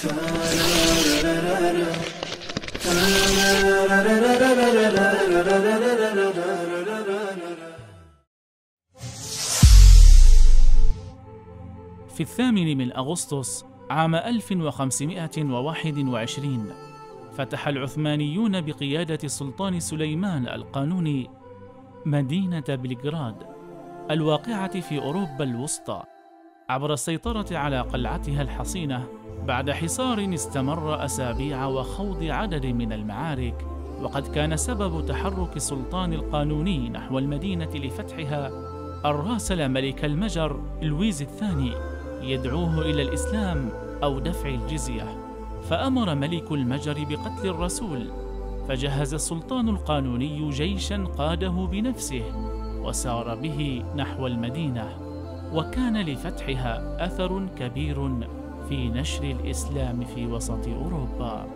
في 8 أغسطس عام 1521 فتح العثمانيون بقيادة السلطان سليمان القانوني مدينة بلغراد الواقعة في أوروبا الوسطى عبر السيطرة على قلعتها الحصينة بعد حصار استمر أسابيع وخوض عدد من المعارك. وقد كان سبب تحرك السلطان القانوني نحو المدينة لفتحها أن راسل ملك المجر لويس الثاني يدعوه إلى الإسلام أو دفع الجزية، فأمر ملك المجر بقتل الرسول، فجهز السلطان القانوني جيشا قاده بنفسه وسار به نحو المدينة، وكان لفتحها أثر كبير في نشر الإسلام في وسط أوروبا.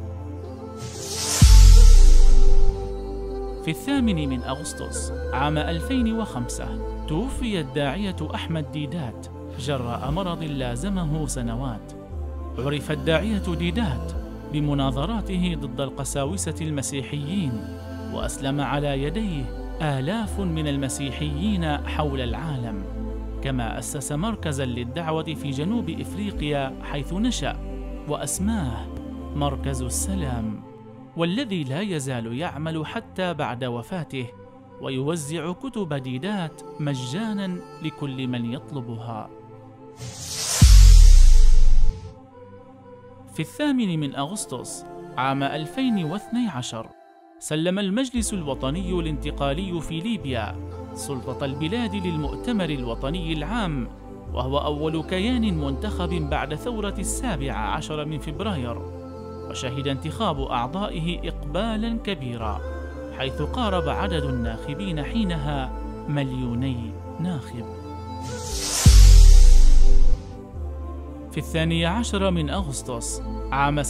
في 8 أغسطس عام 2005 توفي الداعية أحمد ديدات جراء مرض لازمه سنوات. عرف الداعية ديدات بمناظراته ضد القساوسة المسيحيين، وأسلم على يديه آلاف من المسيحيين حول العالم، كما أسس مركزاً للدعوة في جنوب إفريقيا حيث نشأ وأسماه مركز السلام، والذي لا يزال يعمل حتى بعد وفاته ويوزع كتب ديدات مجاناً لكل من يطلبها. في 8 أغسطس عام 2012 سلم المجلس الوطني الانتقالي في ليبيا سلطة البلاد للمؤتمر الوطني العام، وهو أول كيان منتخب بعد ثورة 17 من فبراير، وشهد انتخاب أعضائه إقبالاً كبيراً، حيث قارب عدد الناخبين حينها 2,000,000 ناخب. في 12 أغسطس عام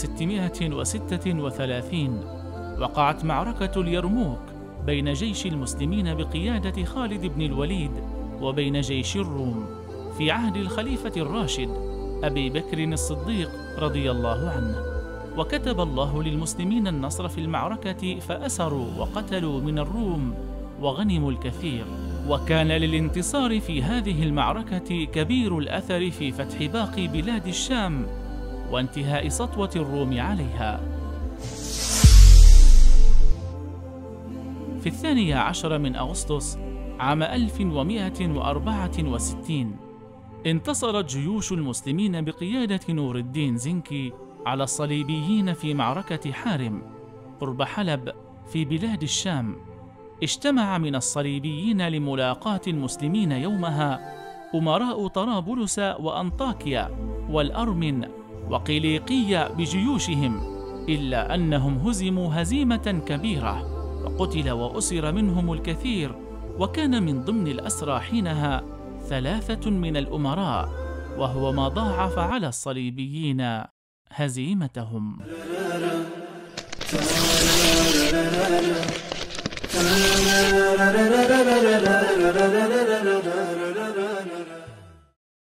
636 وقعت معركة اليرموك بين جيش المسلمين بقيادة خالد بن الوليد وبين جيش الروم في عهد الخليفة الراشد أبي بكر الصديق رضي الله عنه، وكتب الله للمسلمين النصر في المعركة فأسروا وقتلوا من الروم وغنموا الكثير. وكان للانتصار في هذه المعركة كبير الأثر في فتح باقي بلاد الشام وانتهاء سطوة الروم عليها. في 12 أغسطس عام 1164 انتصرت جيوش المسلمين بقيادة نور الدين زنكي على الصليبيين في معركة حارم قرب حلب في بلاد الشام. اجتمع من الصليبيين لملاقاة المسلمين يومها أمراء طرابلس وأنطاكيا والأرمن وقيليقية بجيوشهم، إلا أنهم هزموا هزيمة كبيرة وقتل وأسر منهم الكثير، وكان من ضمن الأسرى حينها 3 من الأمراء، وهو ما ضاعف على الصليبيين هزيمتهم.